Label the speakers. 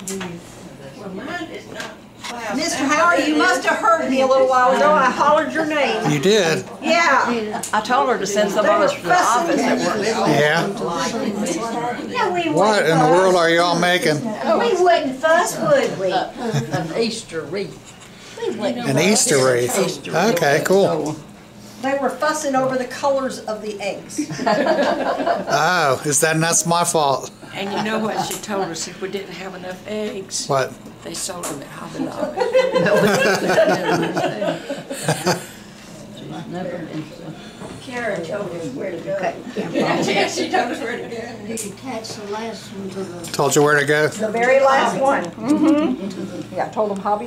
Speaker 1: Well, mine is not.
Speaker 2: Mr. Howard, you must have heard me a little while ago. I hollered your name.
Speaker 3: You did?
Speaker 2: Yeah.
Speaker 4: I told her to send some of us from the office that worked.
Speaker 3: Yeah.
Speaker 2: Yeah, we
Speaker 3: What in the world are y'all making?
Speaker 2: We wouldn't fuss, would we?
Speaker 4: An Easter wreath.
Speaker 3: An Easter wreath. Okay, cool.
Speaker 2: They were fussing over the colors of the eggs.
Speaker 3: Oh, that's my fault.
Speaker 1: And you know what she told us, if we didn't have enough eggs,
Speaker 3: What?
Speaker 1: they sold them at Hobby Lobby. Karen told us where to go. Yeah, she told us where to go.
Speaker 5: You attach the last one to the
Speaker 3: Told you where to go?
Speaker 2: The very last one. Yeah, I told them Hobby